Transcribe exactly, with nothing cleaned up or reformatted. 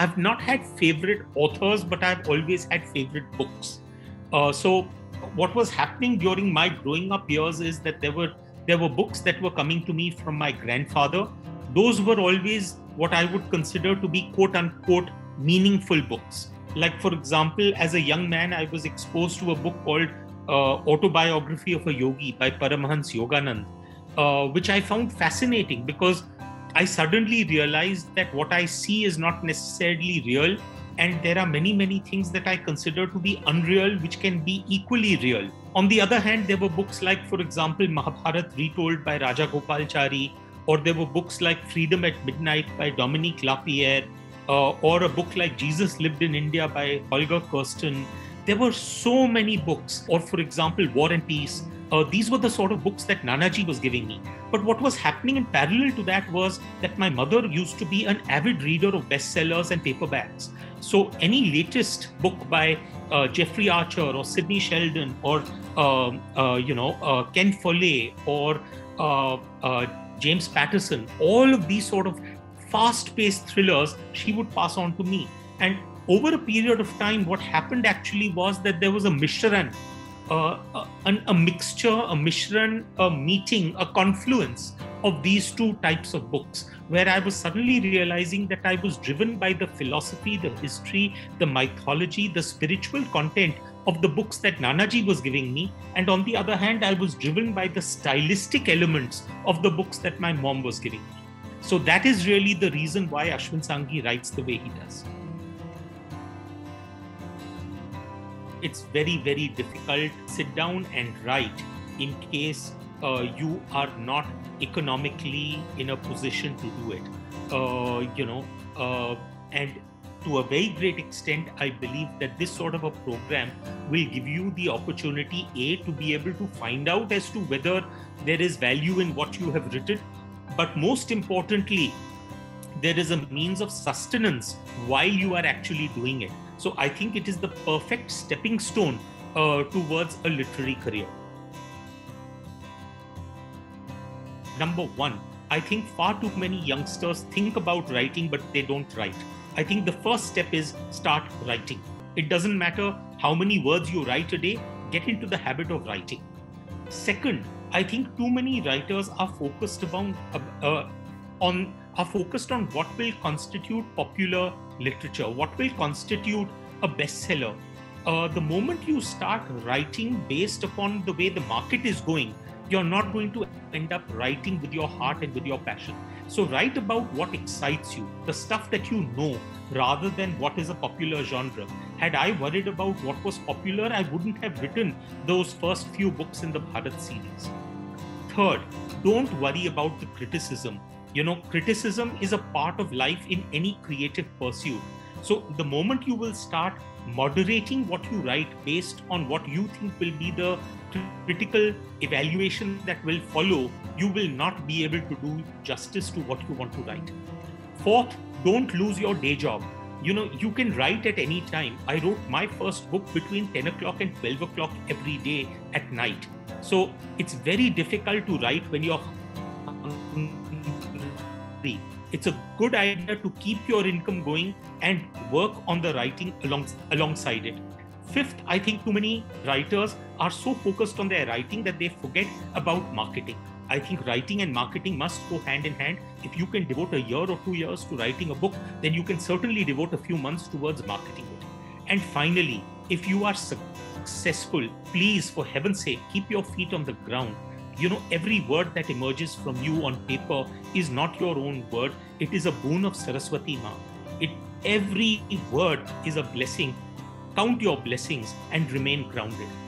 I've not had favorite authors, but I've always had favorite books. Uh, so what was happening during my growing up years is that there were there were books that were coming to me from my grandfather. Those were always what I would consider to be quote unquote meaningful books. Like, for example, as a young man, I was exposed to a book called uh, Autobiography of a Yogi by Paramahans Yoganand, uh, which I found fascinating because I suddenly realized that what I see is not necessarily real. And there are many, many things that I consider to be unreal, which can be equally real. On the other hand, there were books like, for example, Mahabharat Retold by Raja Gopalchari, or there were books like Freedom at Midnight by Dominique Lapierre, uh, or a book like Jesus Lived in India by Holger Kirsten. There were so many books, or for example, War and Peace. Uh, these were the sort of books that Nanaji was giving me. But what was happening in parallel to that was that my mother used to be an avid reader of bestsellers and paperbacks. So any latest book by uh, Jeffrey Archer or Sidney Sheldon or uh, uh, you know uh, Ken Follett or uh, uh, James Patterson, all of these sort of fast-paced thrillers, she would pass on to me. And over a period of time, what happened actually was that there was a mishran, uh, a, a mixture, a mishran, a meeting, a confluence of these two types of books, where I was suddenly realizing that I was driven by the philosophy, the history, the mythology, the spiritual content of the books that Nanaji was giving me. And on the other hand, I was driven by the stylistic elements of the books that my mom was giving me. So that is really the reason why Ashwin Sanghi writes the way he does. It's very, very difficult to sit down and write in case uh, you are not economically in a position to do it. Uh, you know, uh, and to a very great extent, I believe that this sort of a program will give you the opportunity, A, to be able to find out as to whether there is value in what you have written, but most importantly, there is a means of sustenance while you are actually doing it. So I think it is the perfect stepping stone uh, towards a literary career. Number one, I think far too many youngsters think about writing, but they don't write. I think the first step is start writing. It doesn't matter how many words you write a day, get into the habit of writing. Second, I think too many writers are focused upon, uh, on are focused on what will constitute popular literature, what will constitute a bestseller. Uh, the moment you start writing based upon the way the market is going, you're not going to end up writing with your heart and with your passion. So write about what excites you, the stuff that you know, rather than what is a popular genre. Had I worried about what was popular, I wouldn't have written those first few books in the Bharat series. Third, don't worry about the criticism. You know, criticism is a part of life in any creative pursuit. So the moment you will start moderating what you write based on what you think will be the critical evaluation that will follow, you will not be able to do justice to what you want to write. Fourth, don't lose your day job. You know, you can write at any time. I wrote my first book between ten o'clock and twelve o'clock every day at night. So it's very difficult to write when you're hungry. It's a good idea to keep your income going and work on the writing along, alongside it. Fifth, I think too many writers are so focused on their writing that they forget about marketing. I think writing and marketing must go hand in hand. If you can devote a year or two years to writing a book, then you can certainly devote a few months towards marketing it. And finally, if you are successful, please, for heaven's sake, keep your feet on the ground. You know, every word that emerges from you on paper is not your own word. It is a boon of Saraswati Ma. It, every word is a blessing. Count your blessings and remain grounded.